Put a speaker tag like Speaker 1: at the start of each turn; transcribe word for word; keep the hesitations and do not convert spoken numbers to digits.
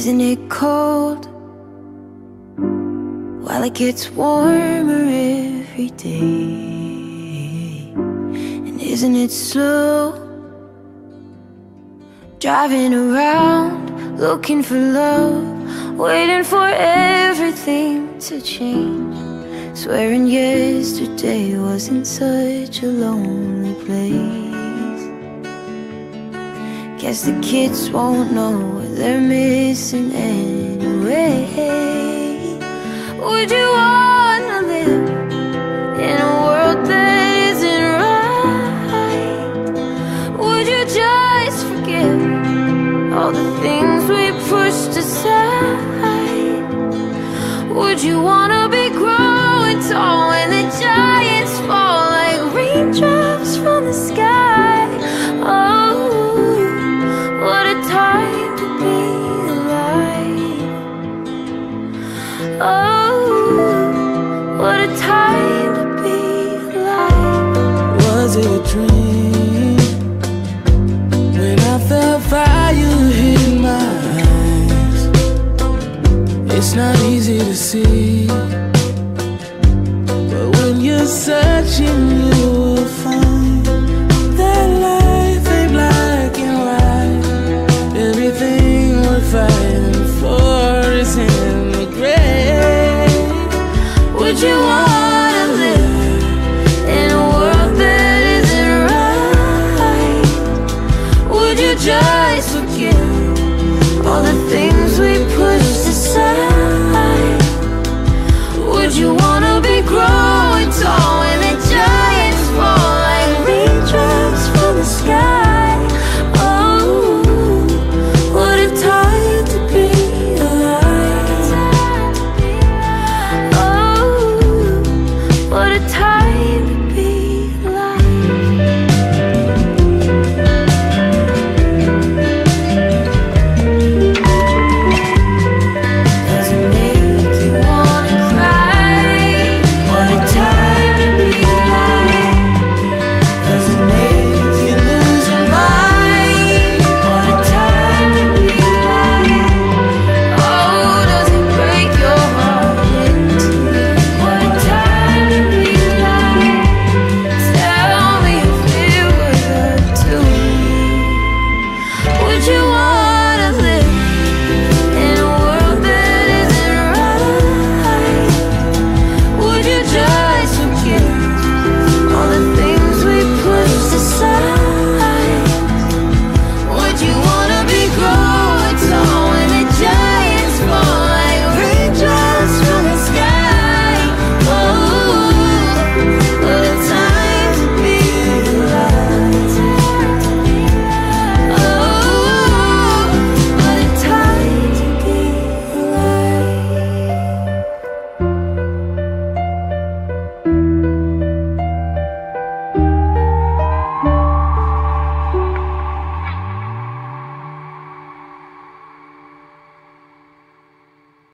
Speaker 1: isn't it cold? While it gets warmer every day. And isn't it slow? Driving around, looking for love, waiting for everything to change. Swearing yesterday wasn't such a lonely place. Guess the kids won't know what they're missing anyway. Would you wanna live in a world that isn't right? Would you just forgive all the things we pushed aside? Would you wanna be growing tall when the giants fall like raindrops from the sky? Oh, what a time to be alive. Oh, what a time to be alive.
Speaker 2: Was it a dream when I felt fire hit my eyes? It's not easy to see, but when you're searching you will find that life ain't black and white. Everything we're fighting for is in the gray.
Speaker 1: Would you wanna live in a world that isn't right? Would you just forgive all the things we pushed aside?